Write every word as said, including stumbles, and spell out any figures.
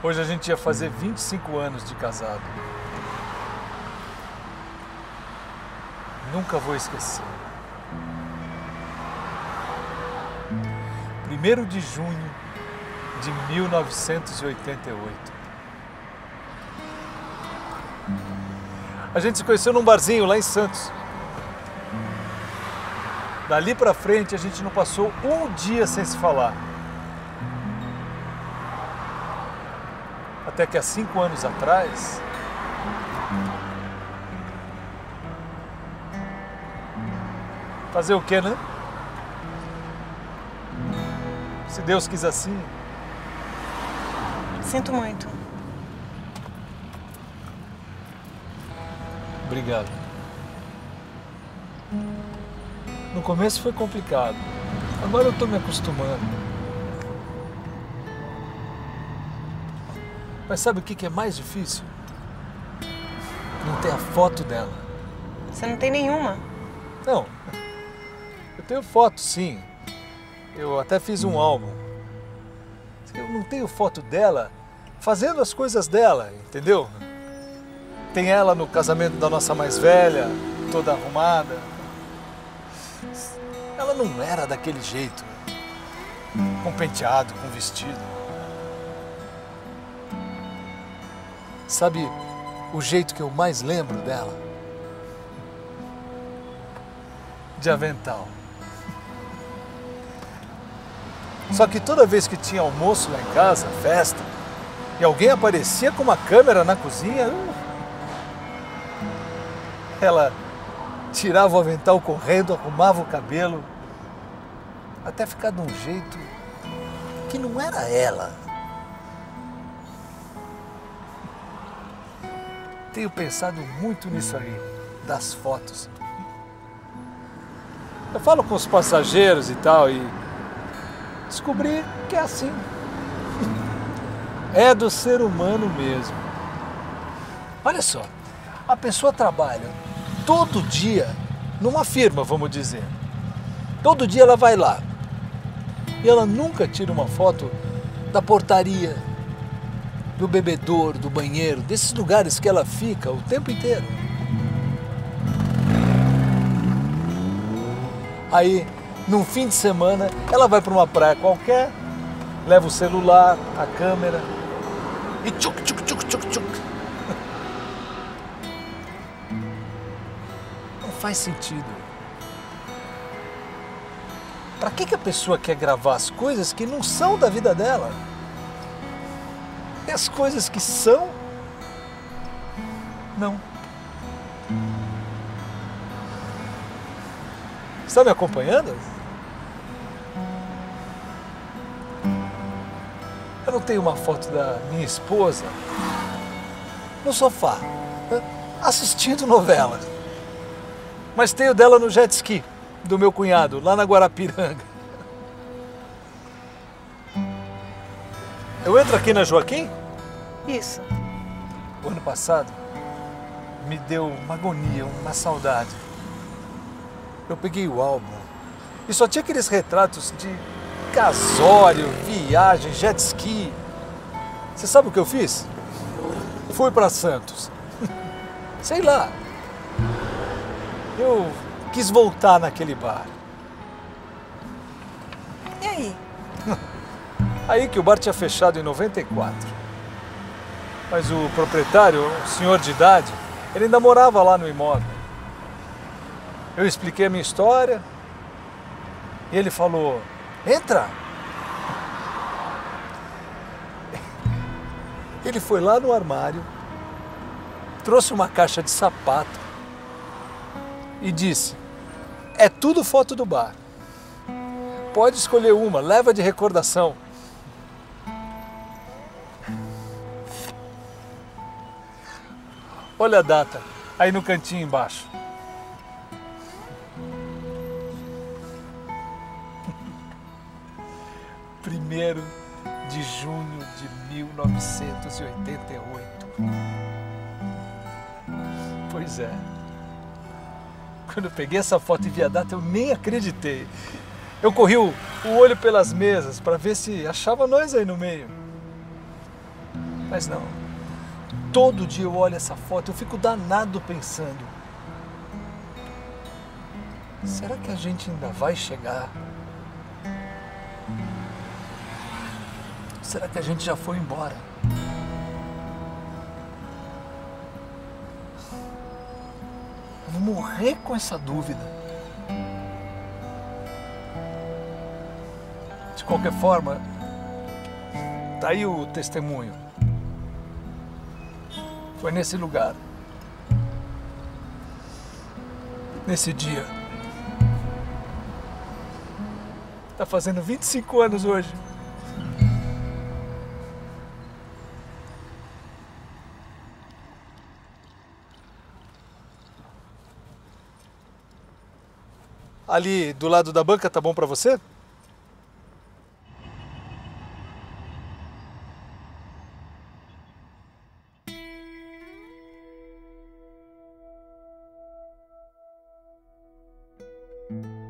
Hoje a gente ia fazer vinte e cinco anos de casado. Nunca vou esquecer. primeiro de junho de mil novecentos e oitenta e oito. A gente se conheceu num barzinho lá em Santos. Dali pra frente a gente não passou um dia sem se falar. Até que há cinco anos atrás, fazer o quê, né? Se Deus quis assim. Sinto muito. Obrigado. No começo foi complicado. Agora eu tô me acostumando. Mas sabe o que é mais difícil? Não ter a foto dela. Você não tem nenhuma? Não. Eu tenho foto, sim. Eu até fiz um álbum. Eu não tenho foto dela fazendo as coisas dela, entendeu? Tem ela no casamento da nossa mais velha, toda arrumada. Ela não era daquele jeito, com penteado, com vestido. Sabe o jeito que eu mais lembro dela? De avental. Só que toda vez que tinha almoço lá em casa, festa, e alguém aparecia com uma câmera na cozinha, ela tirava o avental correndo, arrumava o cabelo, até ficar de um jeito que não era ela. Tenho pensado muito nisso aí, das fotos. Eu falo com os passageiros e tal, e descobri que é assim. É do ser humano mesmo. Olha só, a pessoa trabalha todo dia numa firma, vamos dizer. Todo dia ela vai lá. E ela nunca tira uma foto da portaria, do bebedouro, do banheiro, desses lugares que ela fica o tempo inteiro. Aí, num fim de semana, ela vai para uma praia qualquer, leva o celular, a câmera e tchuc, tchuc, tchuc, tchuc, tchuc. Não faz sentido. Para que que a pessoa quer gravar as coisas que não são da vida dela? E as coisas que são, não. Está me acompanhando? Eu não tenho uma foto da minha esposa no sofá, assistindo novela. Mas tenho dela no jet ski, do meu cunhado, lá na Guarapiranga. Eu entro aqui na Joaquim? Isso. O ano passado me deu uma agonia, uma saudade. Eu peguei o álbum e só tinha aqueles retratos de casório, viagem, jet ski. Você sabe o que eu fiz? Fui para Santos. Sei lá. Eu quis voltar naquele bar. E aí? Aí que o bar tinha fechado em noventa e quatro. Mas o proprietário, o senhor de idade, ele ainda morava lá no imóvel. Eu expliquei a minha história e ele falou, entra. Ele foi lá no armário, trouxe uma caixa de sapato e disse, é tudo foto do bar. Pode escolher uma, leva de recordação. Olha a data, aí no cantinho embaixo. primeiro de junho de mil novecentos e oitenta e oito. Pois é. Quando eu peguei essa foto e vi a data, eu nem acreditei. Eu corri o, o olho pelas mesas para ver se achava nós aí no meio. Mas não. Todo dia eu olho essa foto, eu fico danado pensando. Será que a gente ainda vai chegar? Será que a gente já foi embora? Eu vou morrer com essa dúvida. De qualquer forma, tá aí o testemunho. Foi nesse lugar. Nesse dia. Tá fazendo vinte e cinco anos hoje. Ali do lado da banca, tá bom pra você? Thank you.